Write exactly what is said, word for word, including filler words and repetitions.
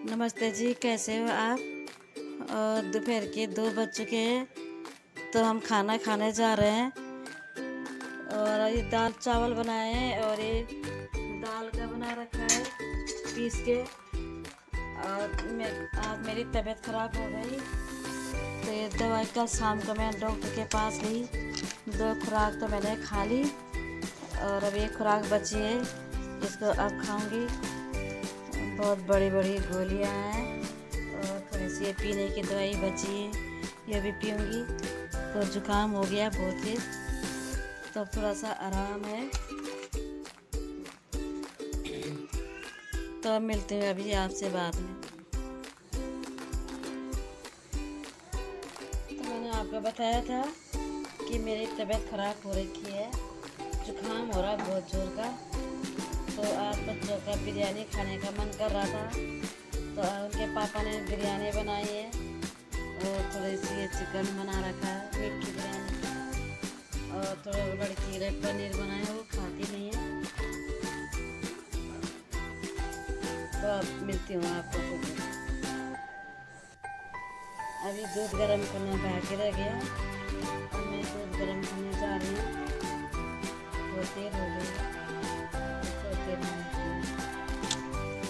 नमस्ते जी, कैसे हो आप? और दोपहर के दो बज चुके हैं, तो हम खाना खाने जा रहे हैं। और ये दाल चावल बनाए हैं और ये दाल का बना रखा है पीस के। और मैं आज मेरी तबीयत ख़राब हो गई, तो ये दवाई कल शाम को मैं डॉक्टर के पास ली। दो खुराक तो मैंने खा ली और अब एक खुराक बची है, इसको अब खाऊंगी। बहुत बड़ी बड़ी गोलियां हैं और थोड़ी सी पीने की दवाई बची है, ये भी पीऊँगी। तो जुकाम हो गया बहुत ही, तो थोड़ा सा आराम है। तो अब मिलते हैं अभी आपसे बाद में। तो मैंने आपको बताया था कि मेरी तबीयत ख़राब हो रखी है, जुकाम हो रहा बहुत जोर का। तो आज बच्चों का बिरयानी खाने का मन कर रहा था, तो उनके पापा ने बिरयानी बनाई है और थोड़ी सी चिकन बना रखा है, मीट की बिरयानी। और थोड़ा लड़की ने पनीर बनाया, वो खाती नहीं है। तो अब मिलती हूँ आपको कुछ। अभी दूध गर्म करना बाकी रह गया